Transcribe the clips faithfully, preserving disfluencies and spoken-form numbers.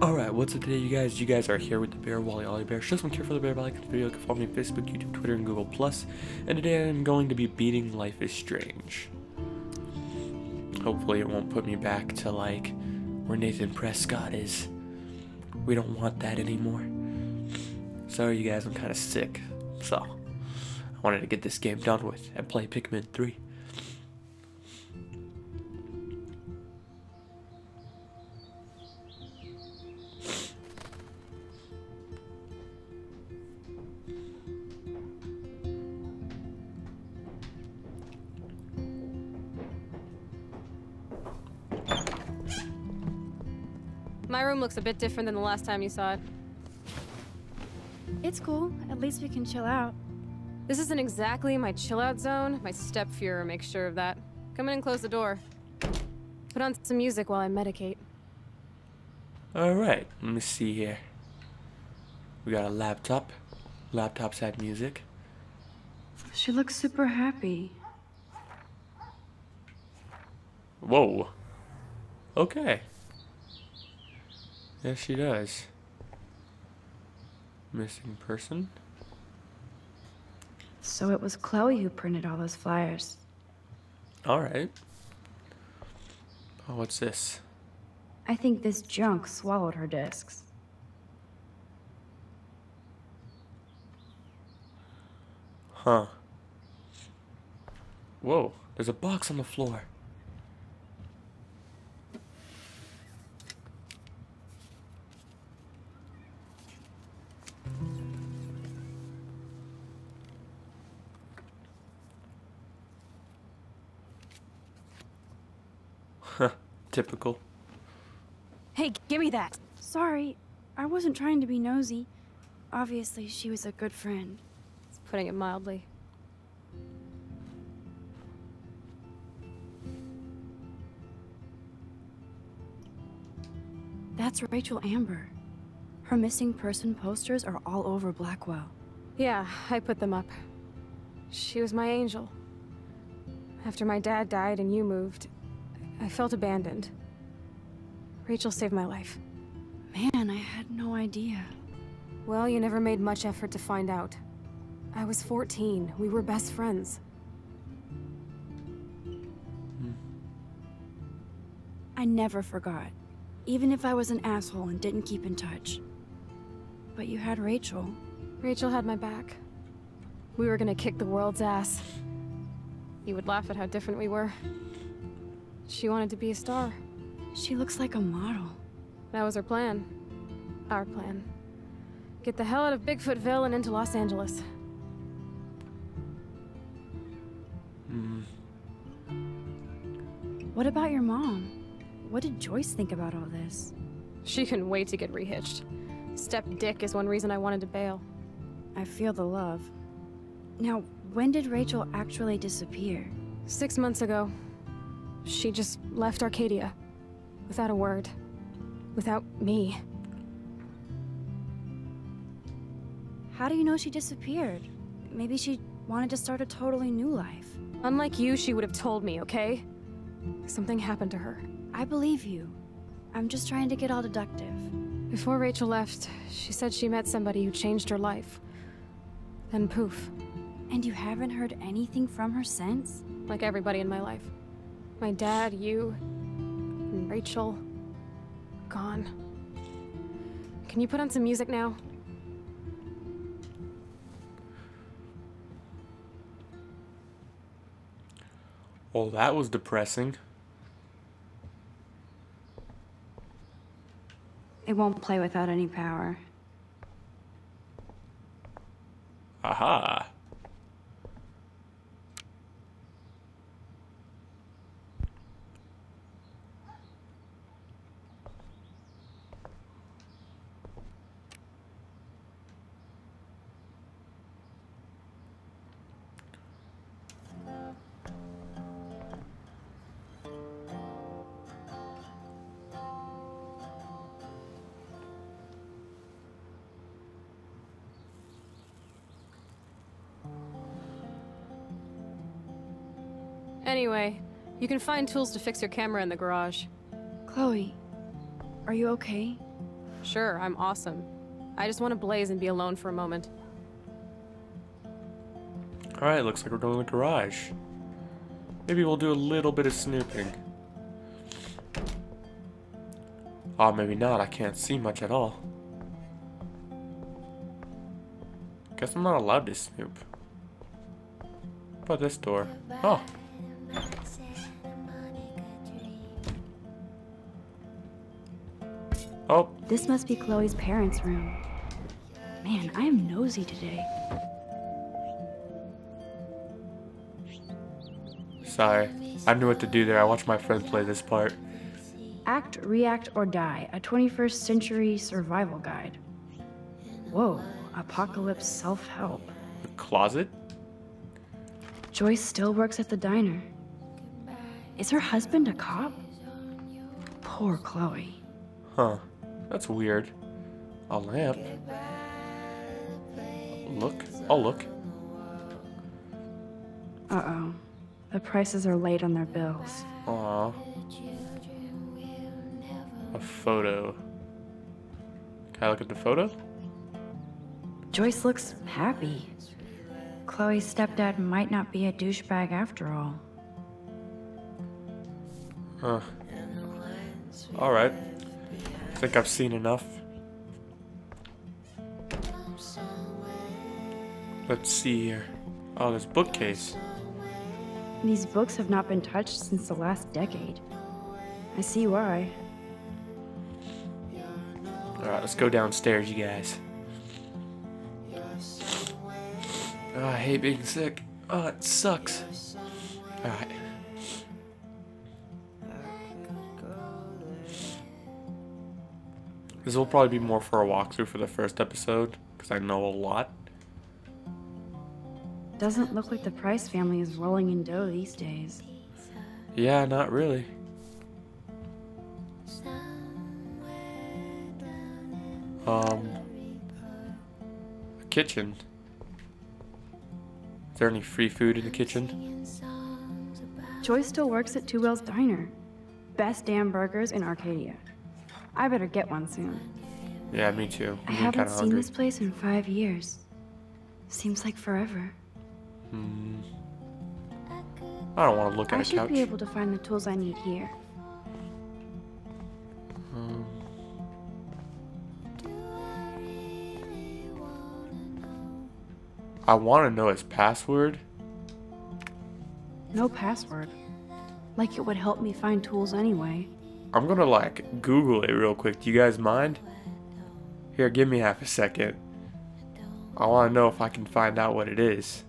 Alright, what's up today, you guys? You guys are here with the Bear, Wally Ollie Bear. Show some care for the Bear by liking the video. You can follow me on Facebook, YouTube, Twitter, and Google Plus. And today I'm going to be beating Life is Strange. Hopefully it won't put me back to, like, where Nathan Prescott is. We don't want that anymore. Sorry, you guys, I'm kind of sick. So, I wanted to get this game done with and play Pikmin three. My room looks a bit different than the last time you saw it. It's cool. At least we can chill out. This isn't exactly my chill-out zone. My stepfuhrer makes sure of that. Come in and close the door. Put on some music while I medicate. Alright, let me see here. We got a laptop. Laptops have music. She looks super happy. Whoa. Okay. Yes, she does. Missing person? So it was Chloe who printed all those flyers. Alright. Oh, what's this? I think this junk swallowed her discs. Huh. Whoa, there's a box on the floor. Typical. Hey, give me that! Sorry, I wasn't trying to be nosy. Obviously, she was a good friend. It's putting it mildly. That's Rachel Amber. Her missing person posters are all over Blackwell. Yeah, I put them up. She was my angel. After my dad died and you moved, I felt abandoned. Rachel saved my life. Man, I had no idea. Well, you never made much effort to find out. I was fourteen. We were best friends. Hmm. I never forgot. Even if I was an asshole and didn't keep in touch. But you had Rachel. Rachel had my back. We were gonna kick the world's ass. You would laugh at how different we were. She wanted to be a star. She looks like a model. That was her plan. Our plan. Get the hell out of Bigfootville and into Los Angeles. Hmm. What about your mom? What did Joyce think about all this? She couldn't wait to get rehitched. Step Dick is one reason I wanted to bail. I feel the love. Now, when did Rachel actually disappear? Six months ago. She just left Arcadia. Without a word. Without me. How do you know she disappeared? Maybe she wanted to start a totally new life. Unlike you, she would have told me, okay? Something happened to her. I believe you. I'm just trying to get all deductive. Before Rachel left, she said she met somebody who changed her life. Then poof. And you haven't heard anything from her since? Like everybody in my life. My dad, you, and Rachel. Gone. Can you put on some music now? Well, that was depressing. It won't play without any power. Aha. Anyway, you can find tools to fix your camera in the garage. Chloe, are you okay? Sure, I'm awesome. I just want to blaze and be alone for a moment. Alright, looks like we're going to the garage. Maybe we'll do a little bit of snooping. Oh, maybe not. I can't see much at all. Guess I'm not allowed to snoop. What about this door? Oh. Oh. This must be Chloe's parents' room. Man, I am nosy today. Sorry. I knew what to do there. I watched my friend play this part. Act, React, or Die, a twenty-first century survival guide. Whoa, apocalypse self-help. The closet? Joyce still works at the diner. Is her husband a cop? Poor Chloe. Huh. That's weird. A lamp. Look. Oh, look. Uh-oh. The prices are late on their bills. Aww. A photo. Can I look at the photo? Joyce looks happy. Chloe's stepdad might not be a douchebag after all. Huh. Alright. I think I've seen enough. Let's see here. Oh, this bookcase. These books have not been touched since the last decade. I see why. Alright, let's go downstairs, you guys. Oh, I hate being sick. Oh, it sucks. Alright. This will probably be more for a walkthrough for the first episode, because I know a lot. Doesn't look like the Price family is rolling in dough these days. Yeah, not really. Um, a kitchen. Is there any free food in the kitchen? Joyce still works at Two Whales Diner. Best damn burgers in Arcadia. I better get one soon. Yeah, me too. I I'm haven't kinda seen hungry. this place in five years. Seems like forever. Hmm. I don't want to look at I a should couch. be able to find the tools I need here. Um, I want to know his password. No password. Like it would help me find tools anyway. I'm gonna like Google it real quick. Do you guys mind? Here, give me half a second. I want to know if I can find out what it is.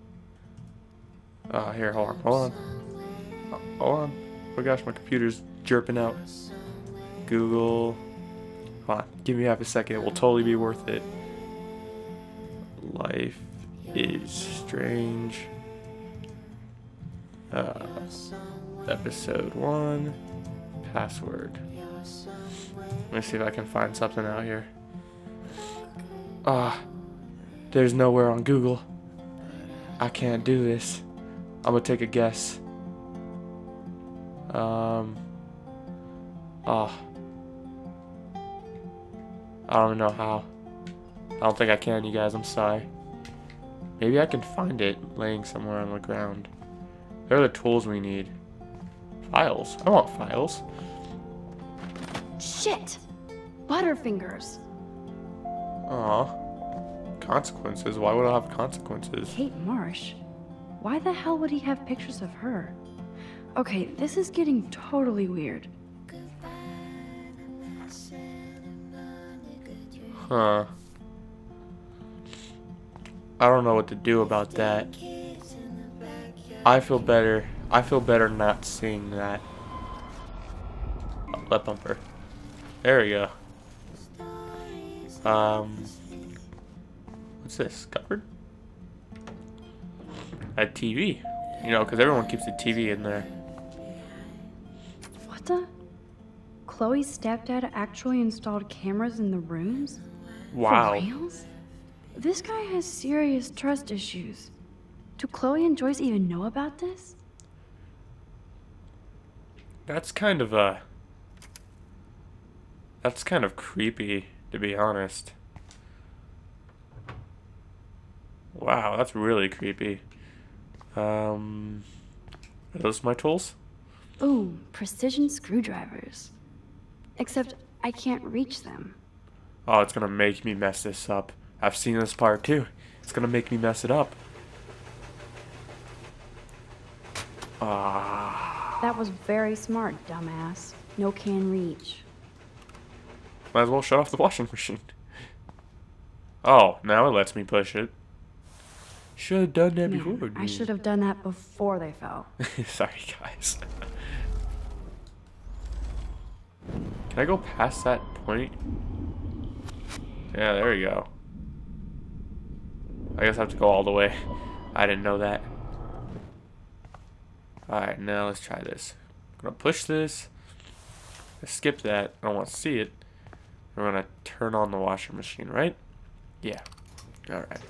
Uh, here, hold on, hold on. Oh, hold on. Oh gosh, my computer's jerping out. Google. Hold on, give me half a second. It will totally be worth it. Life is Strange. Uh, episode one. Password. Let me see if I can find something out here. Ah, there's nowhere on Google. I can't do this. I'm gonna take a guess. Um. Ah. I don't even know how. I don't think I can, you guys. I'm sorry. Maybe I can find it laying somewhere on the ground. They're the tools we need. Files. I want files. Shit! Butterfingers! Aw. Consequences? Why would I have consequences? Kate Marsh? Why the hell would he have pictures of her? Okay, this is getting totally weird. Huh. I don't know what to do about that. I feel better. I feel better not seeing that. Oh, left bumper. There we go. Um. What's this? Cupboard? A T V. You know, because everyone keeps a T V in there. What the? Chloe's stepdad actually installed cameras in the rooms? Wow. For reals? This guy has serious trust issues. Do Chloe and Joyce even know about this? That's kind of a... That's kind of creepy, to be honest. Wow, that's really creepy. Um, are those my tools? Ooh, precision screwdrivers. Except I can't reach them. Oh, it's gonna make me mess this up. I've seen this part too. It's gonna make me mess it up. Ah. That was very smart, dumbass. No can reach. Might as well shut off the washing machine. Oh, now it lets me push it. Should have done that Man, before. I should have done that before they fell. Sorry, guys. Can I go past that point? Yeah, there we go. I guess I have to go all the way. I didn't know that. Alright, now let's try this. I'm gonna push this. Skip that. I don't want to see it. We're gonna turn on the washing machine, right? Yeah. Alright.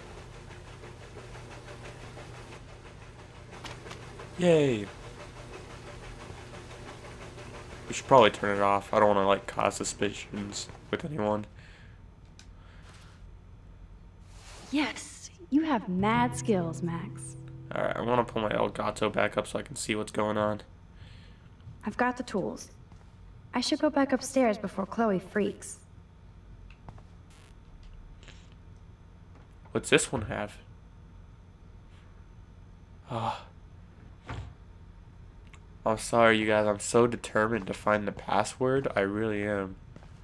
Yay! We should probably turn it off. I don't want to like cause suspicions with anyone. Yes, you have mad skills, Max. Alright, I want to pull my Elgato back up so I can see what's going on. I've got the tools. I should go back upstairs before Chloe freaks. What's this one have? Ah. I'm sorry, you guys. I'm so determined to find the password. I really am.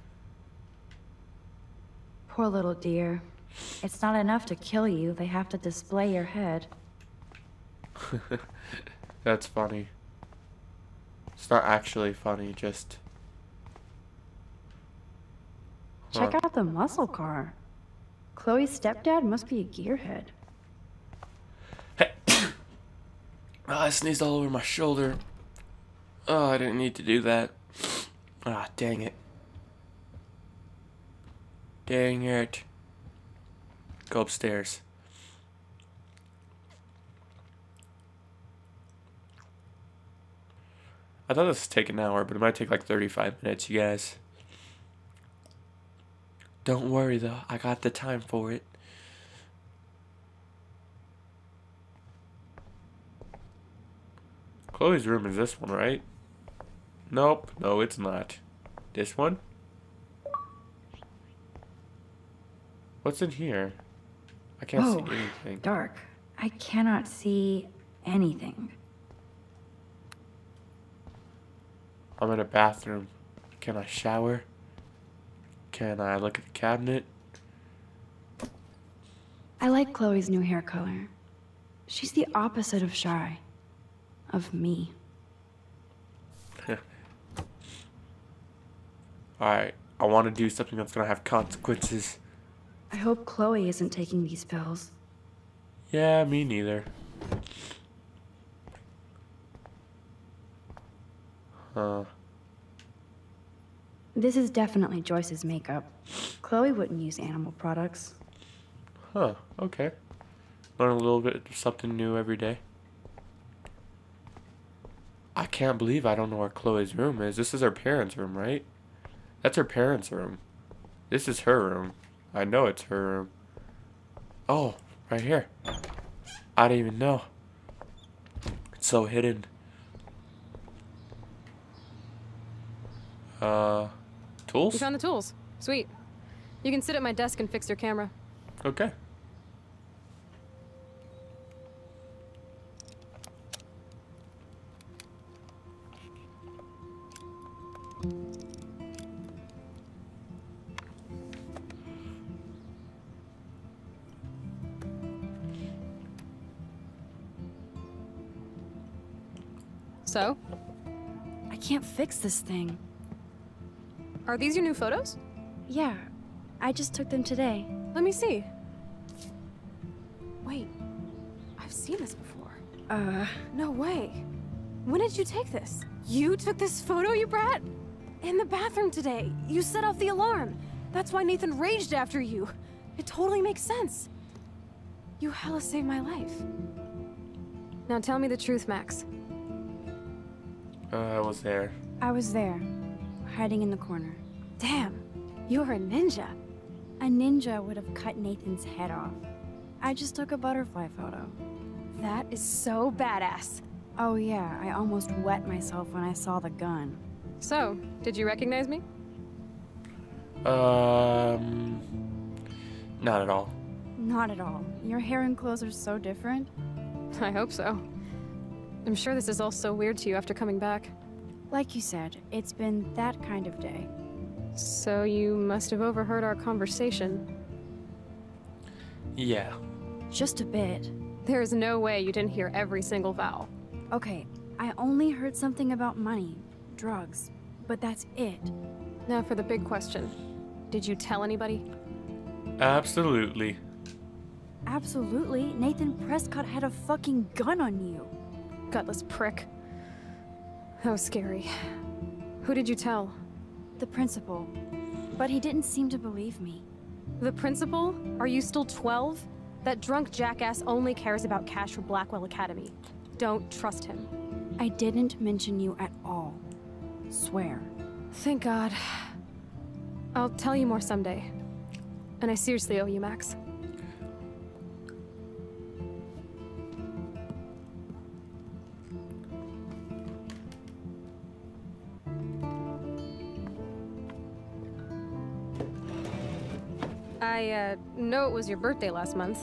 Poor little dear. It's not enough to kill you. They have to display your head. That's funny. It's not actually funny, just... Check Huh. out the muscle car. Chloe's stepdad must be a gearhead. Hey. Oh, I sneezed all over my shoulder. Oh, I didn't need to do that. Ah, dang it. Dang it. Go upstairs. I thought this would take an hour, but it might take like thirty-five minutes, you guys. Don't worry though, I got the time for it. Chloe's room is this one, right? Nope, no it's not. This one? What's in here? I can't Whoa, see anything. dark. I cannot see anything. I'm in a bathroom. Can I shower? Can I look at the cabinet? I like Chloe's new hair color. She's the opposite of shy. Of me. Alright, I want to do something that's gonna have consequences. I hope Chloe isn't taking these pills. Yeah, me neither. Huh. This is definitely Joyce's makeup. Chloe wouldn't use animal products. Huh, okay. Learn a little bit of something new every day. I can't believe I don't know where Chloe's room is. This is her parents' room, right? That's her parents' room. This is her room. I know it's her room. Oh, right here. I didn't even know. It's so hidden. Uh, tools? You found the tools. Sweet. You can sit at my desk and fix your camera. Okay. So, I can't fix this thing. are these your new photos? Yeah, I just took them today. Let me see. Wait, I've seen this before. Uh, No way. When did you take this? You took this photo, you brat? In the bathroom today. You set off the alarm. That's why Nathan raged after you. It totally makes sense. You hella saved my life. Now tell me the truth, Max. Uh, I was there. I was there, hiding in the corner. Damn, you're a ninja. A ninja would have cut Nathan's head off. I just took a butterfly photo. That is so badass. Oh yeah, I almost wet myself when I saw the gun. So, did you recognize me? Um, not at all. Not at all. Your hair and clothes are so different. I hope so. I'm sure this is all so weird to you after coming back. Like you said, it's been that kind of day. So you must have overheard our conversation. Yeah. Just a bit. There is no way you didn't hear every single vowel. Okay, I only heard something about money, drugs, but that's it. Now for the big question. Did you tell anybody? Absolutely. Absolutely. Nathan Prescott had a fucking gun on you. Gutless prick. That was scary. Who did you tell? The principal. But he didn't seem to believe me. The principal? Are you still twelve? That drunk jackass only cares about cash for Blackwell Academy. Don't trust him. I didn't mention you at all. Swear. Thank God. I'll tell you more someday. And I seriously owe you, Max. I, uh, know it was your birthday last month.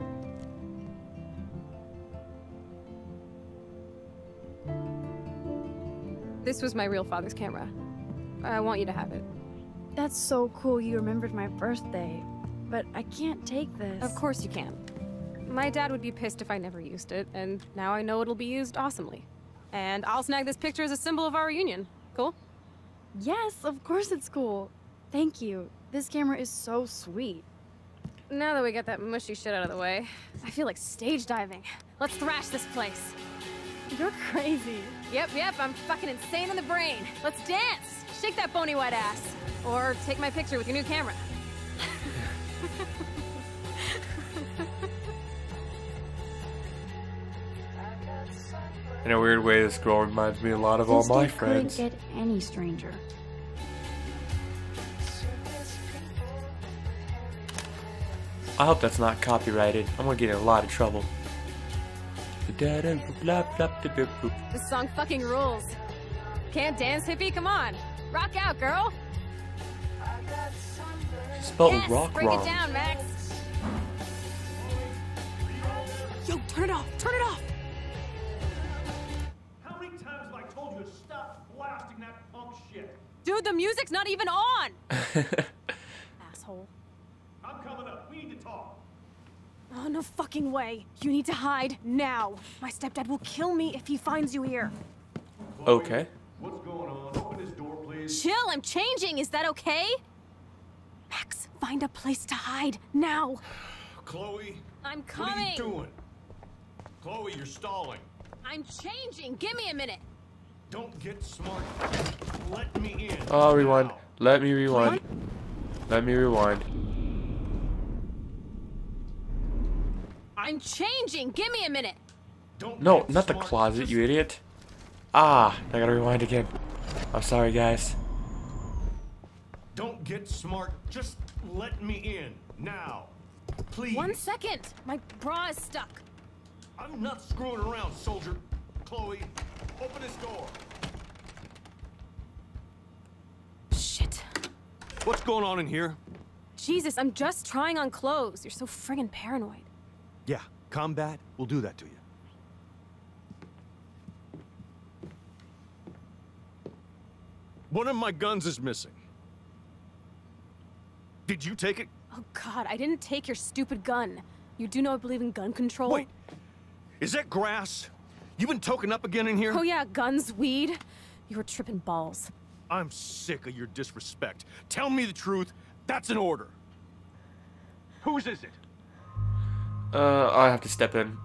This was my real father's camera. I want you to have it. That's so cool you remembered my birthday. But I can't take this. Of course you can. My dad would be pissed if I never used it, and now I know it'll be used awesomely. And I'll snag this picture as a symbol of our reunion. Cool? Yes, of course it's cool. Thank you. This camera is so sweet. Now that we got that mushy shit out of the way, I feel like stage diving. Let's thrash this place. You're crazy. Yep, yep, I'm fucking insane in the brain. Let's dance! Shake that bony white ass. Or take my picture with your new camera. In a weird way, this girl reminds me a lot of all This my date couldn't friends. get any stranger. I hope that's not copyrighted. I'm gonna get in a lot of trouble. This song fucking rules. Can't dance, hippie? Come on. Rock out, girl. She spelled Yes, rock break wrong. it down, Max. Yo, turn it off. Turn it off. How many times have I told you to stop blasting that punk shit? Dude, the music's not even on. Asshole. I'm coming up. We need to talk. Oh, no fucking way. You need to hide now. My stepdad will kill me if he finds you here. Okay. What's going on? Open this door, please. Chill, I'm changing. Is that okay? Max, find a place to hide now. Chloe, I'm what are coming. you doing? Chloe, you're stalling. I'm changing. Give me a minute. Don't get smart. Let me in. Oh, rewind. Now. Let me rewind. Let me rewind. I'm changing. Give me a minute. Don't No, get not the smart. closet, Just you idiot. Ah, I gotta rewind again. I'm sorry, guys. Don't get smart. Just let me in. Now. Please. One second. My bra is stuck. I'm not screwing around, soldier. Chloe, open this door. Shit. What's going on in here? Jesus, I'm just trying on clothes. You're so friggin' paranoid. Yeah, combat will do that to you. One of my guns is missing. Did you take it? Oh god, I didn't take your stupid gun. You do know I believe in gun control? Wait, is that grass? You been token up again in here? Oh yeah, guns, weed. You were tripping balls. I'm sick of your disrespect. Tell me the truth. That's an order. Whose is it? Uh, I have to step in.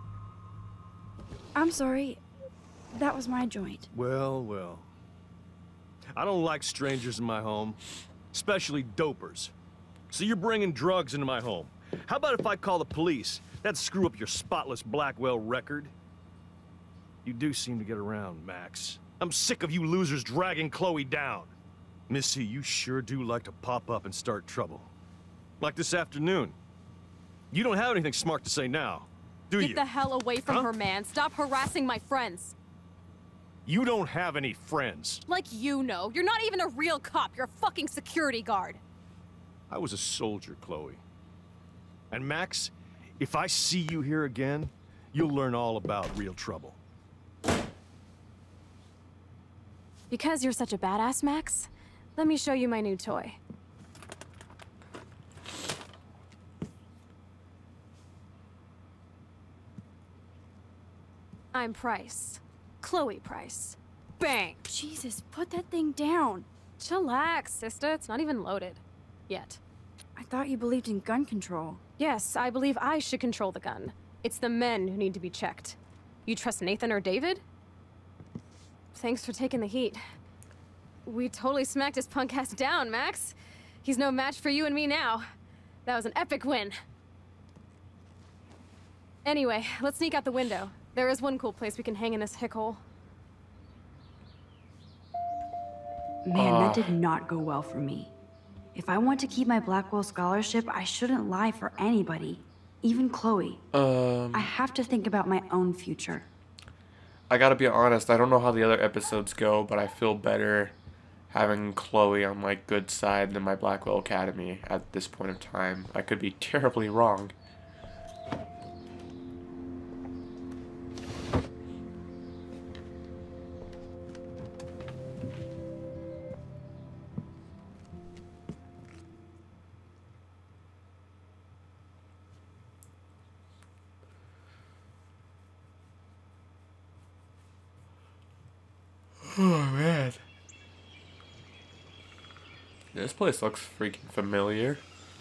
I'm sorry. That was my joint. Well, well. I don't like strangers in my home, especially dopers. So you're bringing drugs into my home. How about if I call the police? That'd screw up your spotless Blackwell record. You do seem to get around, Max. I'm sick of you losers dragging Chloe down. Missy, you sure do like to pop up and start trouble. Like this afternoon. You don't have anything smart to say now, do you? Get the hell away from Huh? her, man. Stop harassing my friends. You don't have any friends. Like you know. You're not even a real cop. You're a fucking security guard. I was a soldier, Chloe. And Max, if I see you here again, you'll learn all about real trouble. Because you're such a badass, Max, let me show you my new toy. I'm Price. Chloe Price. Bang! Jesus, put that thing down. Chillax, sister. It's not even loaded. Yet. I thought you believed in gun control. Yes, I believe I should control the gun. It's the men who need to be checked. You trust Nathan or David? Thanks for taking the heat. We totally smacked his punk ass down, Max. He's no match for you and me now. That was an epic win. Anyway, let's sneak out the window. There is one cool place we can hang in this hick hole. Man, Ah. that did not go well for me. If I want to keep my Blackwell scholarship, I shouldn't lie for anybody. Even Chloe. Um, I have to think about my own future. I gotta be honest, I don't know how the other episodes go, but I feel better having Chloe on my good side than my Blackwell Academy at this point in time. I could be terribly wrong. Oh man. This place looks freaking familiar.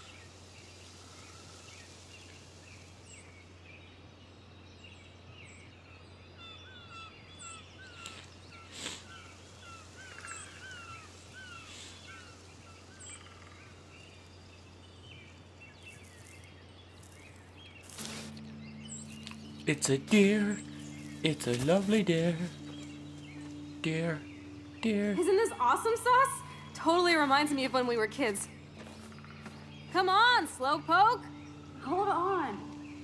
It's a deer. It's a lovely deer. Deer. Deer. Isn't this awesome sauce? Totally reminds me of when we were kids. Come on, Slowpoke. Hold on.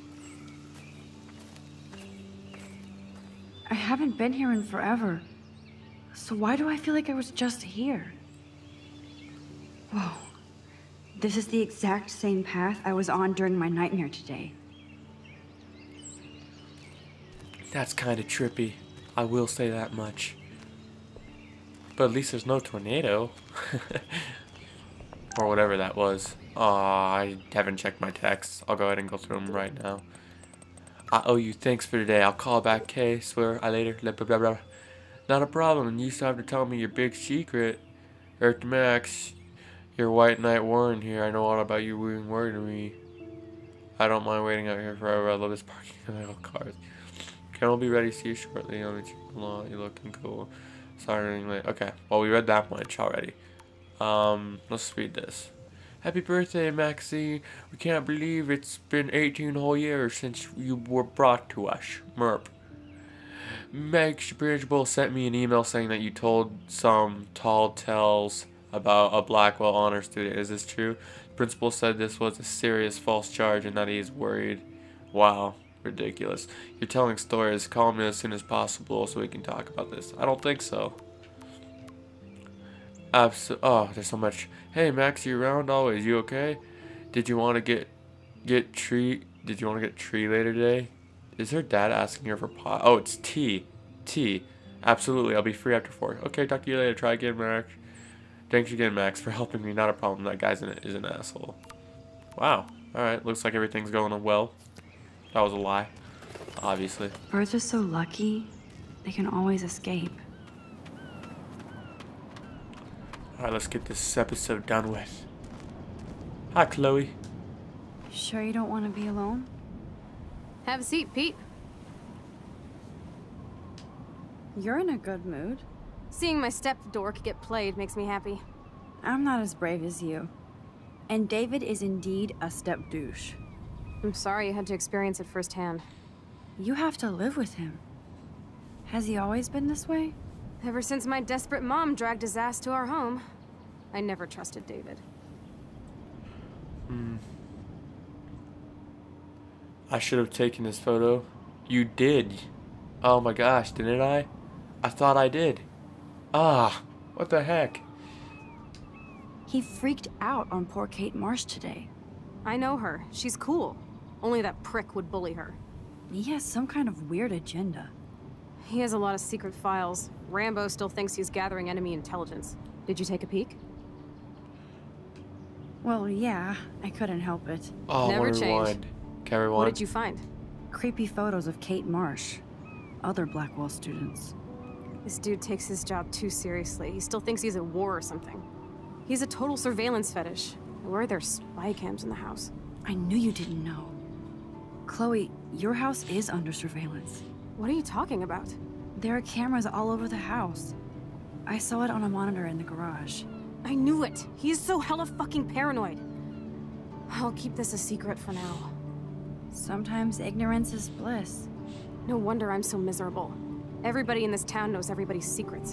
I haven't been here in forever. So why do I feel like I was just here? Whoa. This is the exact same path I was on during my nightmare today. That's kind of trippy. I will say that much. But at least there's no tornado. Or whatever that was. Aw, I haven't checked my texts. I'll go ahead and go through them right now. I owe you thanks for today. I'll call back, Kay. Swear, I later. Blah, blah, blah, blah. Not a problem. And you still have to tell me your big secret. Earth Max, your White Knight Warren here. I know all about you being worried to me. I don't mind waiting out here forever. I love this parking of all cars. Ken will be ready to see you shortly. I'll meet you along. You're looking cool. Sorry, running late. Okay. Well, we read that much already. Um, let's read this. Happy birthday, Maxie. We can't believe it's been eighteen whole years since you were brought to us. Merp. Max, your principal sent me an email saying that you told some tall tales about a Blackwell honor student. Is this true? The principal said this was a serious false charge and that he is worried. Wow. Ridiculous. You're telling stories. Call me as soon as possible so we can talk about this. I don't think so. Abso- oh, there's so much. Hey, Max, you around always? You okay? Did you want to get get tree? Did you want to get tree later today? Is her dad asking her for pot? Oh, it's tea. Tea. Absolutely. I'll be free after four. Okay, talk to you later. Try again, Max. Thanks again, Max, for helping me. Not a problem. That guy's an, is an asshole. Wow. All right. Looks like everything's going well. That was a lie, obviously. Birds are so lucky. They can always escape. Alright, let's get this episode done with. Hi, Chloe. Sure you don't want to be alone? Have a seat, Pete. You're in a good mood. Seeing my step dork get played makes me happy. I'm not as brave as you. And David is indeed a step douche. I'm sorry you had to experience it firsthand. You have to live with him. Has he always been this way? Ever since my desperate mom dragged his ass to our home. I never trusted David. Hmm. I should have taken this photo. You did. Oh my gosh, didn't I? I thought I did. Ah, what the heck? He freaked out on poor Kate Marsh today. I know her. She's cool. Only that prick would bully her. He has some kind of weird agenda. He has a lot of secret files. Rambo still thinks he's gathering enemy intelligence. Did you take a peek? Well, yeah, I couldn't help it. Oh, Never I wanna change. rewind. Can I rewind? What did you find? Creepy photos of Kate Marsh, other Blackwell students. This dude takes his job too seriously. He still thinks he's at war or something. He's a total surveillance fetish. Where are there spy cams in the house? I knew you didn't know. Chloe, your house is under surveillance. What are you talking about? There are cameras all over the house. I saw it on a monitor in the garage. I knew it! He's so hella fucking paranoid. I'll keep this a secret for now. Sometimes ignorance is bliss. No wonder I'm so miserable. Everybody in this town knows everybody's secrets.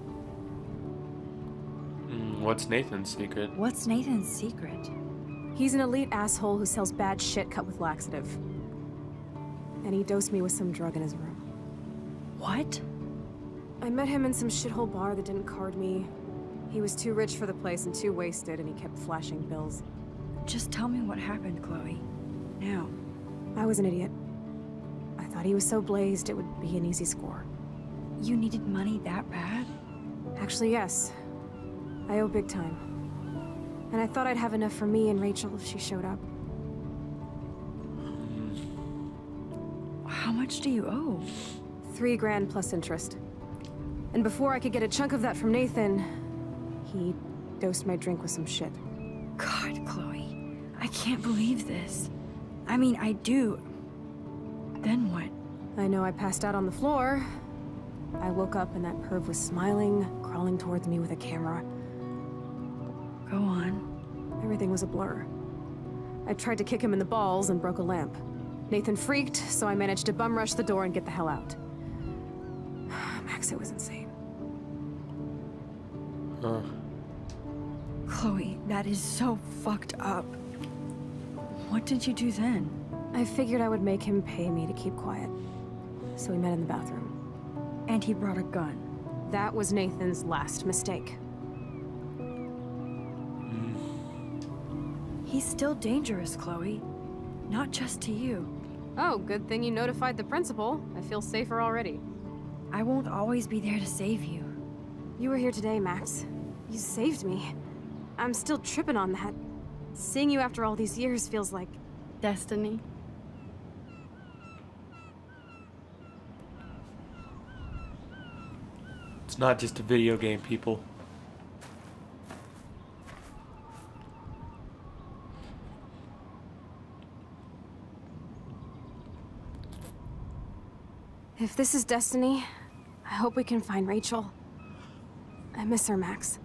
Mm, what's Nathan's secret? What's Nathan's secret? He's an elite asshole who sells bad shit cut with laxative. And he dosed me with some drug in his room. What? I met him in some shithole bar that didn't card me. He was too rich for the place and too wasted, and he kept flashing bills. Just tell me what happened, Chloe. Now. I was an idiot. I thought he was so blazed it would be an easy score. You needed money that bad? Actually, yes. I owe big time. And I thought I'd have enough for me and Rachel if she showed up. How much do you owe? Three grand plus interest. And before I could get a chunk of that from Nathan, he dosed my drink with some shit. God, Chloe. I can't believe this. I mean, I do. Then what? I know I passed out on the floor. I woke up and that perv was smiling, crawling towards me with a camera. Go on. Everything was a blur. I tried to kick him in the balls and broke a lamp. Nathan freaked, so I managed to bum rush the door and get the hell out. Max, it was insane. Huh. Chloe, that is so fucked up. What did you do then? I figured I would make him pay me to keep quiet. So we met in the bathroom. And he brought a gun. That was Nathan's last mistake. He's still dangerous, Chloe. Not just to you. Oh, good thing you notified the principal. I feel safer already. I won't always be there to save you. You were here today, Max. You saved me. I'm still tripping on that. Seeing you after all these years feels like... Destiny. It's not just a video game, people. If this is destiny, I hope we can find Rachel. I miss her, Max.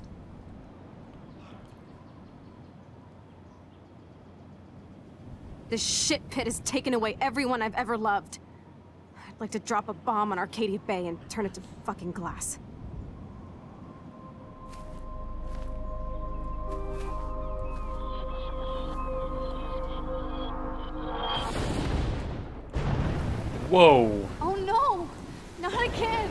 This shit pit has taken away everyone I've ever loved. I'd like to drop a bomb on Arcadia Bay and turn it to fucking glass. Whoa. Oh no! Not again!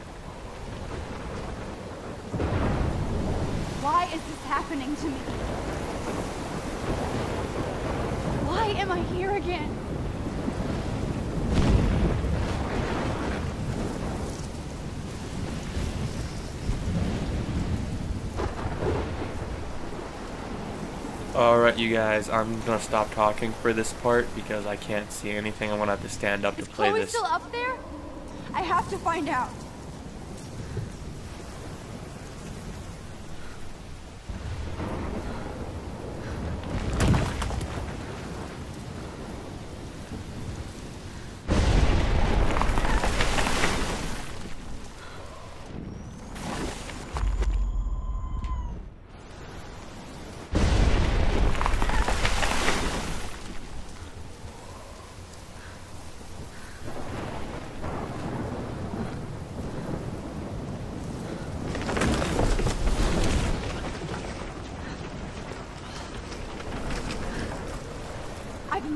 Why is this happening to me? Why am I here again? Alright, you guys, I'm gonna stop talking for this part because I can't see anything. I'm gonna have to stand up Is to play Chloe this. still up there? I have to find out.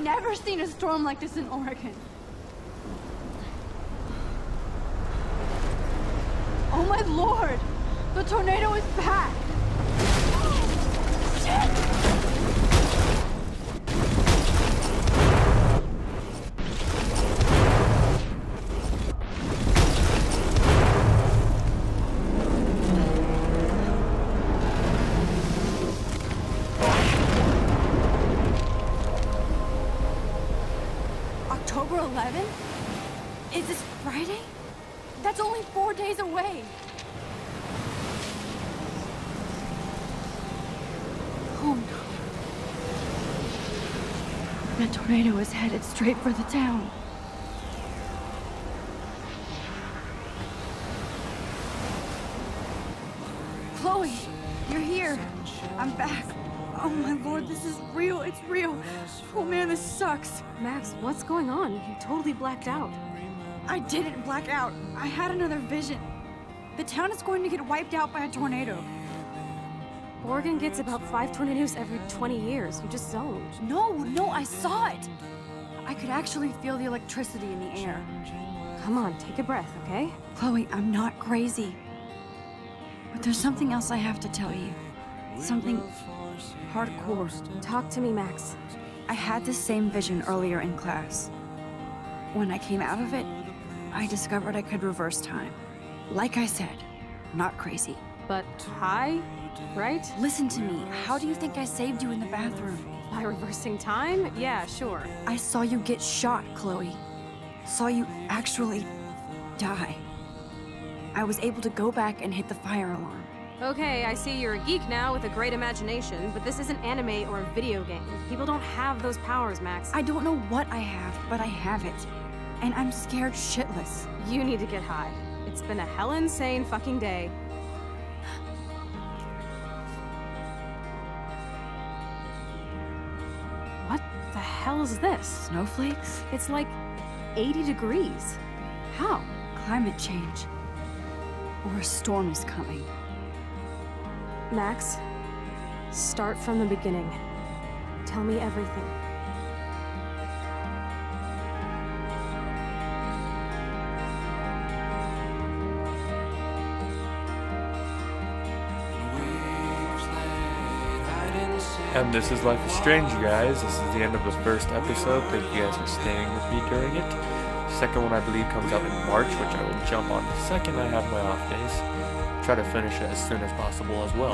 never seen a storm like this in Oregon. Oh my lord! The tornado is back! Shit! October eleventh? Is this Friday? That's only four days away. Oh no. That tornado is headed straight for the town. Chloe, you're here. I'm back. Oh my lord, this is real. It's real. Oh man, this sucks. Max, what's going on? You totally blacked out. I didn't black out. I had another vision. The town is going to get wiped out by a tornado. Oregon gets about five tornadoes every twenty years. You just zoned. No, no, I saw it. I could actually feel the electricity in the air. Come on, take a breath, okay? Chloe, I'm not crazy. But there's something else I have to tell you. Something hardcore. Talk to me, Max. I had this same vision earlier in class. When I came out of it, I discovered I could reverse time. Like I said, not crazy. But high, right? Listen to me. How do you think I saved you in the bathroom? By reversing time? Yeah, sure. I saw you get shot, Chloe. Saw you actually die. I was able to go back and hit the fire alarm. Okay, I see you're a geek now with a great imagination, but this isn't anime or a video game. People don't have those powers, Max. I don't know what I have, but I have it. And I'm scared shitless. You need to get high. It's been a hell insane fucking day. What the hell is this? Snowflakes? It's like eighty degrees. How? Climate change. Or a storm is coming. Max, start from the beginning. Tell me everything. And this is Life is Strange, you guys. This is the end of the first episode. Thank you guys for staying with me during it. The second one, I believe, comes out in March, which I will jump on the second I have my off days. Try to finish it as soon as possible as well.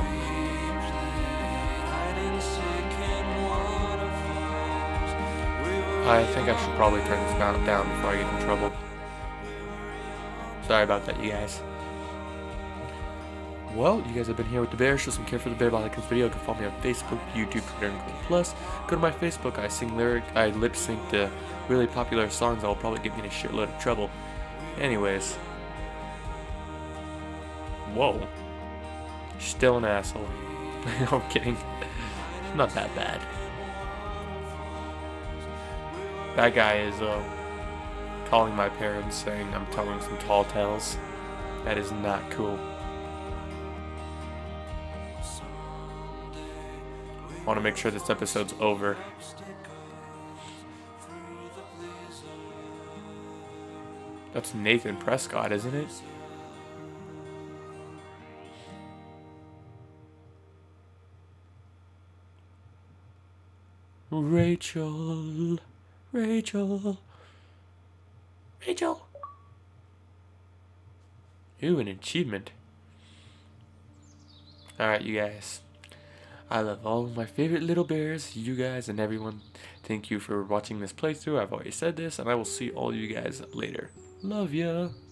I think I should probably turn this mount down before I get in trouble. Sorry about that, you guys. Well, you guys have been here with the bear. Show some care for the bear by liking this video. You can follow me on Facebook, YouTube, Twitter, and Google Plus. Go to my Facebook. I sing lyric. I lip sync to really popular songs that will probably get me in a shitload of trouble. Anyways. Whoa. Still an asshole. No, I'm kidding. Not that bad. That guy is uh, calling my parents saying I'm telling some tall tales. That is not cool. I want to make sure this episode's over. That's Nathan Prescott, isn't it? Rachel, Rachel, Rachel. Ooh, an achievement. Alright, you guys. I love all of my favorite little bears, you guys, and everyone. Thank you for watching this playthrough. I've already said this, and I will see all you guys later. Love ya.